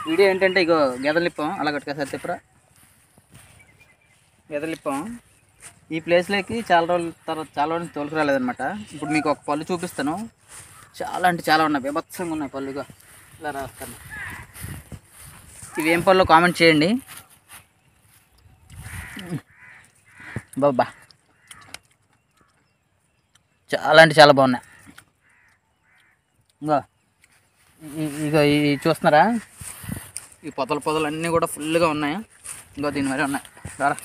Video ఏంటంటే ఇగో గెదలిప్పాం అలా కట్టుకోసారి చెప్పరా. గెదలిప్పాం ఈ ప్లేస్లోకి చాలా రోజుల తర్వాత చాలా రోజులు తోలుకురాలేదనమాట. ఇప్పుడు మీకు ఒక పళ్ళు చూపిస్తాను. చాలా అంటే చాలా ఉన్నాయి, బీభత్సంగా ఉన్నాయి పళ్ళుగా. ఇలా రాస్తాను. ఇవి ఏం పళ్ళు కామెంట్ చేయండి బాబా. చాలా అంటే చాలా బాగున్నాయి. ఇంకో ఇగో ఈ చూస్తున్నారా, ఈ పొదలు అన్నీ కూడా ఫుల్గా ఉన్నాయి. ఇంకో దీని మరి ఉన్నాయి. రారా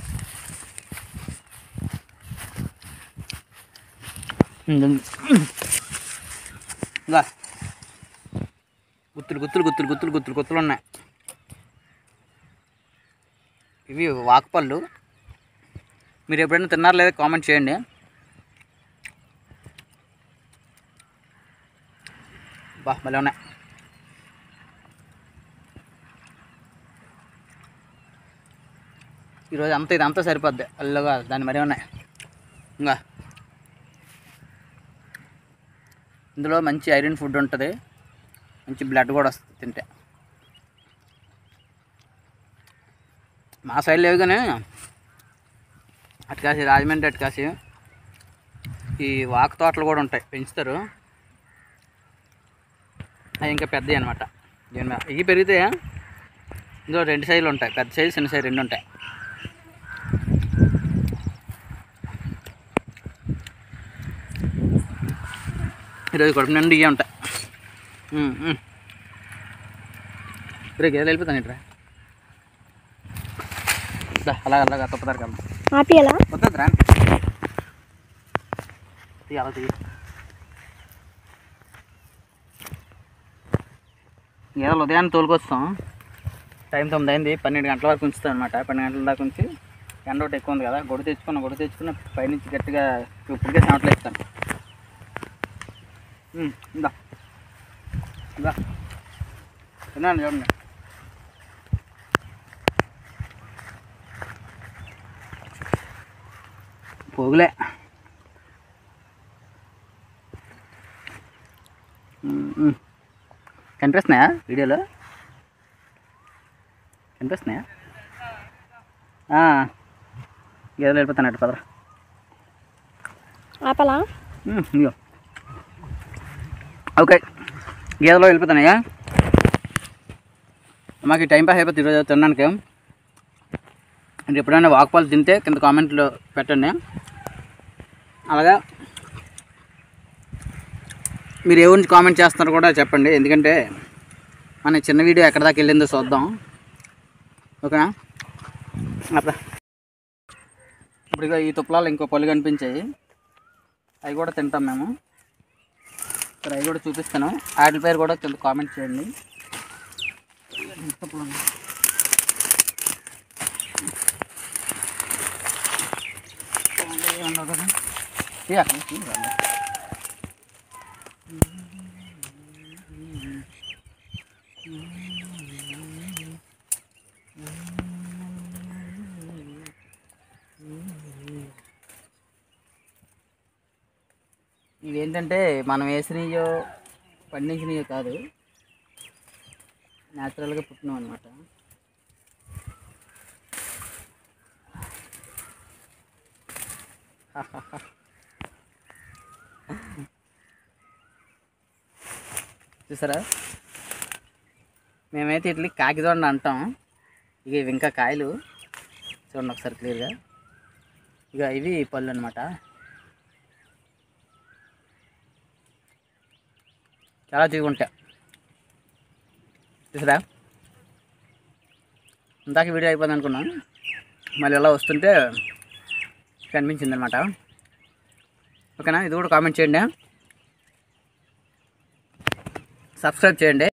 ఇంకా గుత్తులు ఉన్నాయి. ఇవి వాకపళ్ళు. మీరు ఎప్పుడైనా తిన్నారా లేదా కామెంట్ చేయండి. భలే ఉన్నాయి. ఈరోజు ఇదంతా సరిపోద్ది. అల్లగా దాన్ని మరీ ఉన్నాయి. ఇంకా ఇందులో మంచి ఐరన్ ఫుడ్ ఉంటుంది, మంచి బ్లడ్ కూడా వస్తుంది తింటే. మా సైడ్ లేవు కానీ అటుకాసి రాజమండ్రి అటుకాసి ఈ వాక తోటలు కూడా ఉంటాయి, పెంచుతారు. అవి ఇంకా పెద్దవి అనమాట. ఇవి పెరిగితే ఇందులో 2 సైజులు ఉంటాయి, పెద్ద సైజు చిన్న సైజు 2 ఉంటాయి. ఈరోజు కడుపు నిండా ఇవే ఉంటాయి. రేపు గేదెలు వెళ్ళిపోతాను ఇట్రా. అలాగా తప్పదారు కదా వద్దు రా అలా తీయ. గేదెలు ఉదయాన్నే తోలుకొస్తాం. టైం 9 అయింది. 12 గంటల వరకు ఉంచుతాం అనమాట. 12 గంటల దాకా ఉంచి ఎండ ఒకటి ఎక్కువ ఉంది కదా, గొడవ తెచ్చుకున్న పైనుంచి గట్టిగా ఇప్పటికే చెమటలు ఇస్తాను. ఇందా తిన్నాను చూడండి. పోగులే కనిపిస్తున్నాయా వీడియోలో? కనిపిస్తున్నాయా? గేదెలు వెళ్ళిపోతానట్టు పదరా. ఇగో ఓకే, గేదెలో వెళ్ళిపోతున్నాయా. మాకు టైం పాస్ అయిపోతుంది ఈరోజు తినడానికి. అంటే ఎప్పుడైనా వాకపాలు తింటే కింద కామెంట్లో పెట్టండి. అలాగా మీరు ఏ ఊరించి కామెంట్ చేస్తున్నారో కూడా చెప్పండి, ఎందుకంటే మన చిన్న వీడియో ఎక్కడ దాకా వెళ్ళిందో చూద్దాం. ఓకేనా? అప్పుడు ఇప్పుడు ఇక ఈ తుప్పలాలు ఇంకో పళ్ళు కనిపించాయి, అవి కూడా తింటాం మేము. ఇక్కడ అవి కూడా చూపిస్తాను. వాటి పేరు కూడా కింద కామెంట్ చేయండి. ఇవేంటంటే మనం వేసినయో పండించినయో కాదు, న్యాచురల్గా పుట్టినాం అనమాట. చూసారా, మేమైతే ఇట్లా కాకిదొండ అంటాం. ఇక ఇవి ఇంకా కాయలు చూడండి ఒకసారి క్లియర్గా. ఇక ఇవి పళ్ళు అనమాట. చాలా తీగుంటాయి. చూసారా, ఇందాక వీడియో అయిపోయింది అనుకున్నాను, మళ్ళీ ఎలా వస్తుంటే కనిపించింది అనమాట. ఓకేనా? ఇది కూడా కామెంట్ చేయండి, సబ్స్క్రైబ్ చేయండి.